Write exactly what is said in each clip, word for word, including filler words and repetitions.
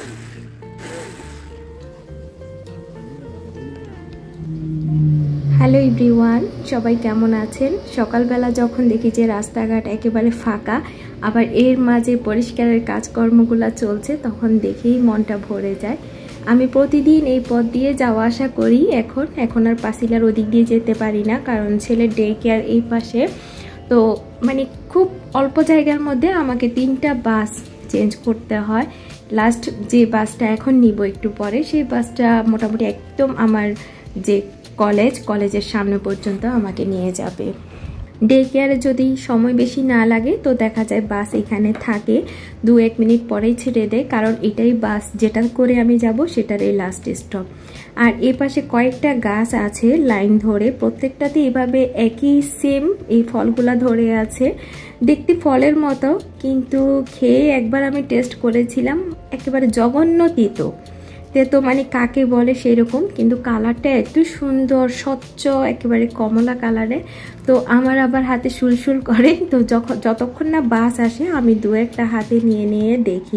Hello everyone, সবাই কেমন আছেন? সকালবেলা যখন দেখি যে রাস্তাঘাট একেবারে ফাঁকা, আবার এর মাঝে পরিষ্কারের কাজকর্মগুলো চলছে, তখন দেখেই মনটা ভরে যায়। আমি প্রতিদিন এই পথ দিয়ে যাওয়া আসা করি। এখন এখন আর পাসিলার ওদিক দিয়ে যেতে পারি না, কারণ ছেলের ডে কেয়ার এই পাশে। তো মানে খুব অল্প জায়গার মধ্যে আমাকে তিনটা বাস চেঞ্জ করতে হয়। লাস্ট যে বাসটা এখন নিব একটু পরে, সেই বাসটা মোটামুটি একদম আমার যে কলেজ কলেজের সামনে পর্যন্ত আমাকে নিয়ে যাবে। ডে কেয়ারে যদি সময় বেশি না লাগে তো দেখা যায় বাস এখানে থাকে, দু এক মিনিট পরেই ছেড়ে দেয়, কারণ এটাই বাস যেটা করে আমি যাব সেটার এই লাস্ট স্টপ। আর এ পাশে কয়েকটা গাছ আছে লাইন ধরে, প্রত্যেকটাতে এভাবে একই সেম এই ফলগুলা ধরে আছে, দেখতে ফলের মতো, কিন্তু খেয়ে একবার আমি টেস্ট করেছিলাম, একেবারে জঘন্য তিতো। তো মানে কাকে বলে সেই রকম, কিন্তু কালারটা এত সুন্দর, স্বচ্ছ, একেবারে কমলা কালারে। তো আমার আবার হাতে সুলসুল করে, তো যখন যতক্ষণ না বাস আসে আমি দু একটা হাতে নিয়ে নিয়ে দেখি।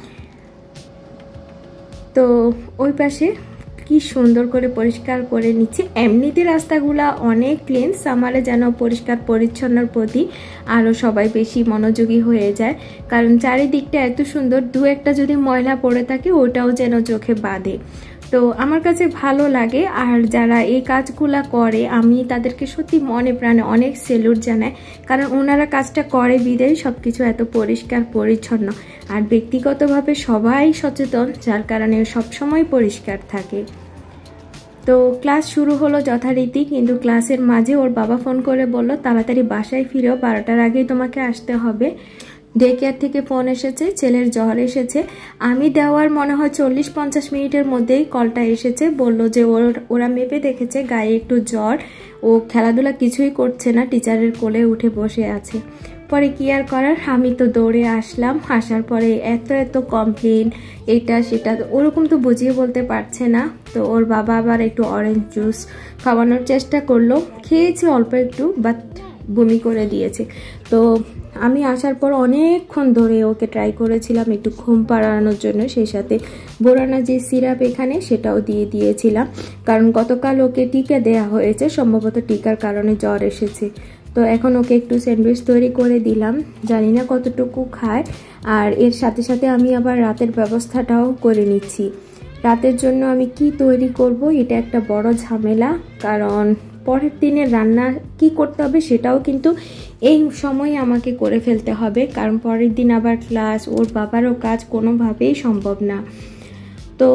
তো ওই পাশে কি সুন্দর করে পরিষ্কার করে নিচ্ছে। এমনিতে রাস্তাগুলা অনেক ক্লিন, আমারে যেন পরিষ্কার পরিচ্ছন্নর প্রতি আরও সবাই বেশি মনোযোগী হয়ে যায়, কারণ চারিদিকটা এত সুন্দর, দু একটা যদি ময়লা পড়ে থাকে ওটাও যেন চোখে বাঁধে। তো আমার কাছে ভালো লাগে। আর যারা এই কাজগুলা করে আমি তাদেরকে সত্যি মনে প্রাণে অনেক সেলুট জানাই, কারণ ওনারা কাজটা করে বিদেয় সব কিছু এত পরিষ্কার পরিচ্ছন্ন। আর ব্যক্তিগতভাবে সবাই সচেতন, যার কারণে সবসময় পরিষ্কার থাকে। তো ক্লাস শুরু হলো যথারীতি, কিন্তু ক্লাসের মাঝে ওর বাবা ফোন করে বলল তাড়াতাড়ি বাসায় ফিরেও, বারোটার আগেই তোমাকে আসতে হবে। ডে কেয়ার থেকে ফোন এসেছে, ছেলের জ্বর এসেছে। আমি দেওয়ার মনে হয় চল্লিশ পঞ্চাশ মিনিটের মধ্যেই কলটা এসেছে, বলল যে ওর ওরা মেপে দেখেছে গায়ে একটু জ্বর, ও খেলাধুলা কিছুই করছে না, টিচারের কোলে উঠে বসে আছে। পরে কি আর করার, আমি তো দৌড়ে আসলাম। আসার পরে এত এত কমপ্লেন, এটা সেটা, ওরকম তো বুঝিয়ে বলতে পারছে না। তো ওর বাবা আবার একটু অরেঞ্জ জুস খাওয়ানোর চেষ্টা করলো, খেয়েছে অল্প একটু, বাট বমি করে দিয়েছে। তো আমি আসার পর অনেকক্ষণ ধরে ওকে ট্রাই করেছিলাম একটু ঘুম পাড়ানোর জন্য, সেই সাথে বোরানা যে সিরাপ এখানে সেটাও দিয়ে দিয়েছিলাম, কারণ গতকাল ওকে টিকা দেয়া হয়েছে, সম্ভবত টিকার কারণে জ্বর এসেছে। তো এখন ওকে একটু স্যান্ডউইচ তৈরি করে দিলাম, জানি না কতটুকু খায়। আর এর সাথে সাথে আমি আবার রাতের ব্যবস্থাটাও করে নিচ্ছি। রাতের জন্য আমি কি তৈরি করব এটা একটা বড় ঝামেলা, কারণ পরের দিনে রান্না কি করতে হবে সেটাও কিন্তু এই সময় আমাকে করে ফেলতে হবে, কারণ পরের দিন আবার ক্লাস, ওর বাবারও কাজ, কোনোভাবেই সম্ভব না। তো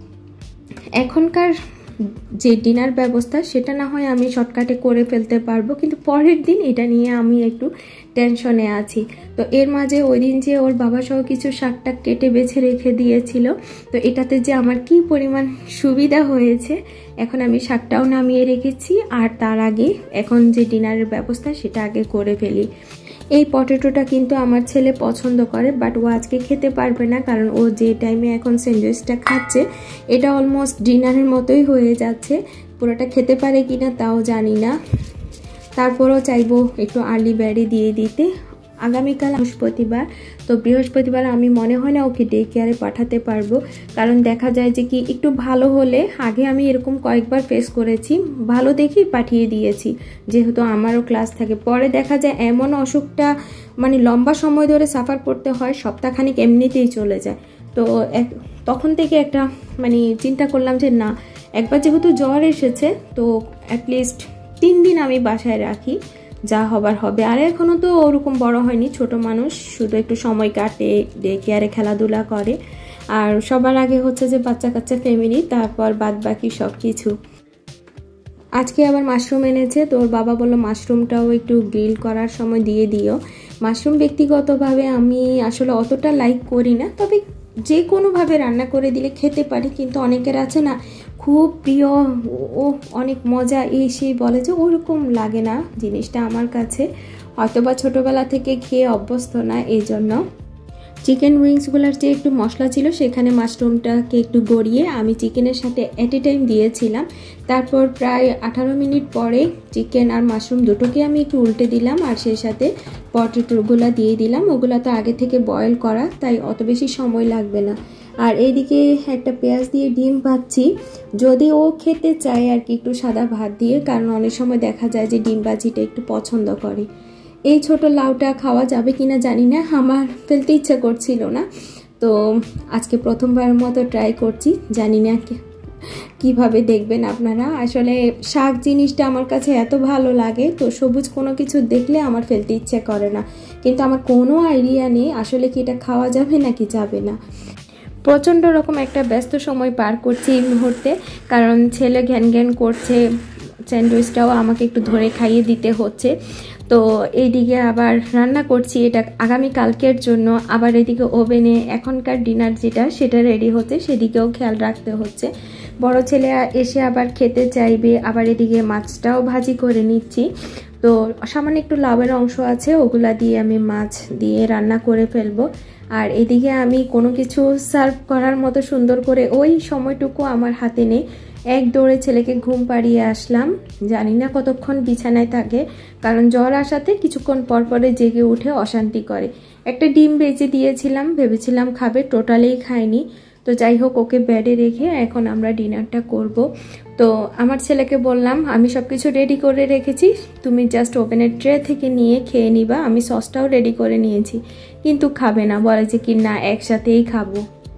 এখনকার যে ডিনার ব্যবস্থা সেটা না হয় আমি শর্টকাটে করে ফেলতে পারবো, কিন্তু পরের দিন এটা নিয়ে আমি একটু টেনশনে আছি। তো এর মাঝে ওই দিন যে ওর বাবা সহ কিছু শাকটা কেটে বেছে রেখে দিয়েছিল, তো এটাতে যে আমার কি পরিমাণ সুবিধা হয়েছে। এখন আমি শাকটাও নামিয়ে রেখেছি, আর তার আগে এখন যে ডিনারের ব্যবস্থা সেটা আগে করে ফেলি। এই পটেটোটা কিন্তু আমার ছেলে পছন্দ করে, বাট ও আজকে খেতে পারবে না, কারণ ও যে টাইমে এখন স্যান্ডউইচটা খাচ্ছে এটা অলমোস্ট ডিনারের মতোই হয়ে যাচ্ছে। পুরোটা খেতে পারে কিনা তাও জানি না, তারপরও চাইবো একটু আর্লি ব্যারি দিয়ে দিতে। আগামীকাল বৃহস্পতিবার, তো বৃহস্পতিবার আমি মনে হয় না ওকে ডে কেয়ারে পাঠাতে পারবো, কারণ দেখা যায় যে কি একটু ভালো হলে, আগে আমি এরকম কয়েকবার ফেস করেছি, ভালো দেখেই পাঠিয়ে দিয়েছি যেহেতু আমারও ক্লাস থাকে। পরে দেখা যায় এমন অসুখটা মানে লম্বা সময় ধরে সাফার করতে হয়, সপ্তাহখানিক এমনিতেই চলে যায়। তো এক তখন থেকে একটা মানে চিন্তা করলাম যে না, একবার যেহেতু জ্বর এসেছে তো অ্যাটলিস্ট তিন দিন আমি বাসায় রাখি, যা হবার হবে। আর এখনও তো ওরকম বড় হয়নি, ছোট মানুষ, শুধু একটু সময় কাটে, ডে কেয়ারে খেলাধুলা করে। আর সবার আগে হচ্ছে যে বাচ্চা কাচ্চা ফ্যামিলি, তারপর বাদ বাকি সব কিছু। আজকে আবার মাশরুম এনেছে, তো ওর বাবা বললো মাশরুমটাও একটু গ্রিল করার সময় দিয়ে দিও। মাশরুম ব্যক্তিগতভাবে আমি আসলে অতটা লাইক করি না, তবে যে কোনোভাবে রান্না করে দিলে খেতে পারি, কিন্তু অনেকের আছে না খুব প্রিয়, ও অনেক মজা এই সেই বলে, যে ওরকম লাগে না জিনিসটা আমার কাছে, হয়তোবা ছোটোবেলা থেকে খেয়ে অভ্যস্ত না এই জন্য। চিকেন উইংসগুলোর যে একটু মশলা ছিল সেখানে মাশরুমটাকে একটু গড়িয়ে আমি চিকেনের সাথে এট এ টাইম দিয়েছিলাম। তারপর প্রায় আঠারো মিনিট পরে চিকেন আর মাশরুম দুটোকে আমি একটু উল্টে দিলাম আর সেই সাথে পটেটোগুলো দিয়ে দিলাম। ওগুলো তো আগে থেকে বয়েল করা, তাই অত বেশি সময় লাগবে না। আর এইদিকে একটা পেঁয়াজ দিয়ে ডিম ভাজছি, যদি ও খেতে চায় আর কি একটু সাদা ভাত দিয়ে, কারণ অনেক সময় দেখা যায় যে ডিম ভাজিটা একটু পছন্দ করে। এই ছোট লাউটা খাওয়া যাবে কিনা জানি না, আমার ফেলতে ইচ্ছা করছিল না, তো আজকে প্রথমবারের মতো ট্রাই করছি। জানি না কিভাবে দেখবেন আপনারা। আসলে শাক জিনিসটা আমার কাছে এত ভালো লাগে, তো সবুজ কোনো কিছু দেখলে আমার ফেলতে ইচ্ছে করে না, কিন্তু আমার কোনো আইডিয়া নেই আসলে কি এটা খাওয়া যাবে নাকি যাবে না। প্রচণ্ড রকম একটা ব্যস্ত সময় পার করছি এই মুহূর্তে, কারণ ছেলে ঘ্যান ঘ্যান করছে, স্যান্ডউইচটাও আমাকে একটু ধরে খাইয়ে দিতে হচ্ছে। তো এইদিকে আবার রান্না করছি এটা আগামী কালকের জন্য, আবার এদিকে ওভেনে এখনকার ডিনার যেটা সেটা রেডি হচ্ছে, সেদিকেও খেয়াল রাখতে হচ্ছে। বড় ছেলে এসে আবার খেতে চাইবে, আবার এদিকে মাছটাও ভাজি করে নিচ্ছি। তো সামান্য একটু লাউয়ের অংশ আছে, ওগুলা দিয়ে আমি মাছ দিয়ে রান্না করে ফেলবো। আর এদিকে আমি কোনো কিছু সার্ভ করার মতো সুন্দর করে ওই সময়টুকু আমার হাতে নেই। এক দৌড়ে ছেলেকে ঘুম পাড়িয়ে আসলাম, জানি না কতক্ষণ বিছানায় থাকে, কারণ জ্বর আসাতে কিছুক্ষণ পর পরে জেগে উঠে অশান্তি করে। একটা ডিম বেজে দিয়েছিলাম, ভেবেছিলাম খাবে, টোটালেই খায়নি। তো যাই হোক, ওকে বেডে রেখে এখন আমরা ডিনারটা করব। তো আমার ছেলেকে বললাম আমি সব কিছু রেডি করে রেখেছি, তুমি জাস্ট ওভেনের ট্রে থেকে নিয়ে খেয়ে নিবা, আমি সসটাও রেডি করে নিয়েছি। কিন্তু খাবে না, বলে যে কি না একসাথেই খাবো।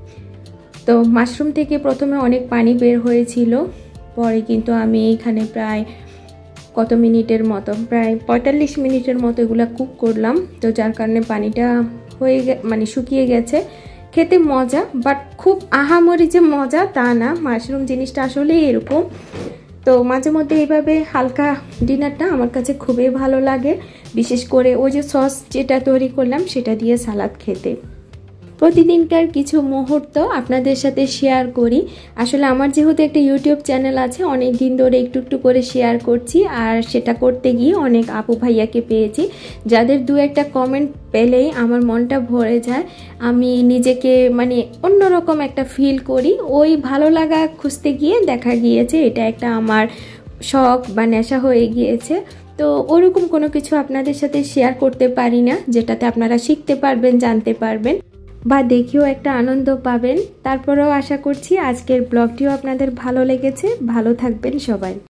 তো মাশরুম থেকে প্রথমে অনেক পানি বের হয়েছিল, পরে কিন্তু আমি এখানে প্রায় কত মিনিটের মতো, প্রায় পঁয়তাল্লিশ মিনিটের মতো এগুলো কুক করলাম। তো যার কারণে পানিটা হয়ে মানে শুকিয়ে গেছে। খেতে মজা, বাট খুব আহামরি যে মজা তা না, মাশরুম জিনিসটা আসলে এরকম। তো মাঝে মধ্যে এইভাবে হালকা ডিনারটা আমার কাছে খুবই ভালো লাগে, বিশেষ করে ওই যে সস যেটা তৈরি করলাম সেটা দিয়ে সালাদ খেতে। প্রতিদিনকার কিছু মুহূর্ত আপনাদের সাথে শেয়ার করি। আসলে আমার যেহেতু একটা ইউটিউব চ্যানেল আছে, অনেক দিন ধরে একটু একটু করে শেয়ার করছি, আর সেটা করতে গিয়ে অনেক আপু ভাইয়াকে পেয়েছি, যাদের দু একটা কমেন্ট পেলেই আমার মনটা ভরে যায়। আমি নিজেকে মানে অন্যরকম একটা ফিল করি। ওই ভালো লাগা খুঁজতে গিয়ে দেখা গিয়েছে এটা একটা আমার শখ বা নেশা হয়ে গিয়েছে। তো ওরকম কোনো কিছু আপনাদের সাথে শেয়ার করতে পারি না যেটাতে আপনারা শিখতে পারবেন, জানতে পারবেন বা দেখেও একটা আনন্দ পাবেন। তারপরেও আশা করছি আজকের ব্লগটিও আপনাদের ভালো লেগেছে। ভালো থাকবেন সবাই।